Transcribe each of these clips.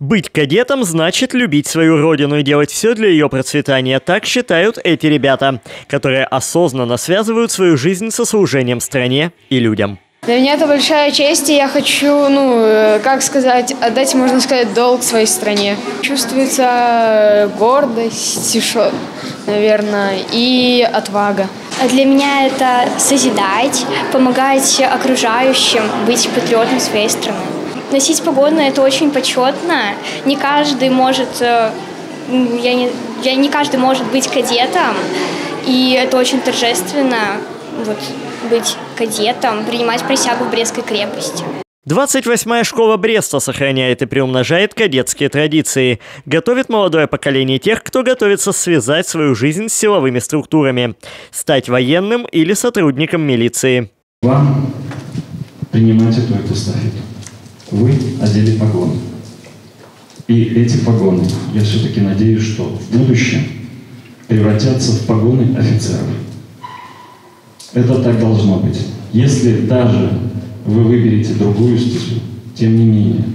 Быть кадетом значит любить свою родину и делать все для ее процветания. Так считают эти ребята, которые осознанно связывают свою жизнь со служением стране и людям. Для меня это большая честь, и я хочу, отдать, можно сказать, долг своей стране. Чувствуется гордость, наверное, и отвага. Для меня это созидать, помогать окружающим, быть патриотом своей страны. Носить погоны – это очень почетно. Не каждый может, не каждый может быть кадетом, и это очень торжественно быть кадетом, принимать присягу в Брестской крепости. 28-я школа Бреста сохраняет и приумножает кадетские традиции. Готовит молодое поколение тех, кто готовится связать свою жизнь с силовыми структурами. Стать военным или сотрудником милиции. Вам принимать эту эстафету. Вы одели погоны. И эти погоны, я все-таки надеюсь, что в будущем превратятся в погоны офицеров. Это так должно быть. Если даже вы выберете другую стезю, тем не менее,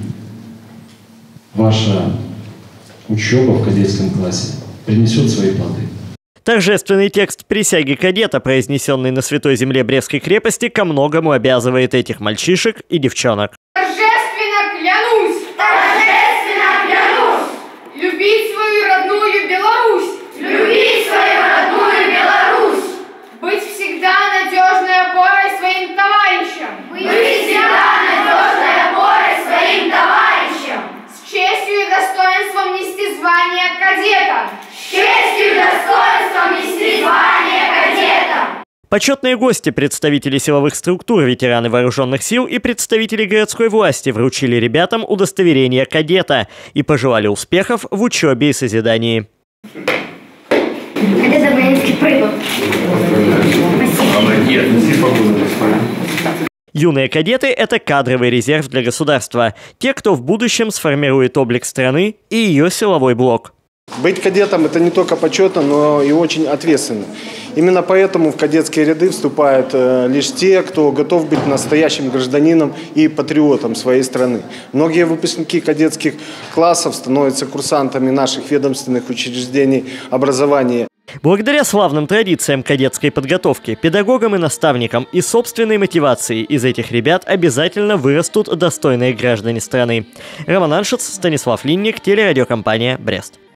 ваша учеба в кадетском классе принесет свои плоды. Торжественный текст присяги кадета, произнесенный на Святой Земле Брестской крепости, ко многому обязывает этих мальчишек и девчонок. Торжественно клянусь, любить свою родную Беларусь, быть всегда надежной опорой своим товарищам, с честью и достоинством нести звание кадета, Почетные гости, представители силовых структур, ветераны вооруженных сил и представители городской власти вручили ребятам удостоверение кадета и пожелали успехов в учебе и созидании. Юные кадеты – это кадровый резерв для государства. Те, кто в будущем сформирует облик страны и ее силовой блок. Быть кадетом – это не только почетно, но и очень ответственно. Именно поэтому в кадетские ряды вступают лишь те, кто готов быть настоящим гражданином и патриотом своей страны. Многие выпускники кадетских классов становятся курсантами наших ведомственных учреждений образования. Благодаря славным традициям кадетской подготовки, педагогам и наставникам и собственной мотивации из этих ребят обязательно вырастут достойные граждане страны. Роман Аншиц, Станислав Линник, телерадиокомпания «Брест».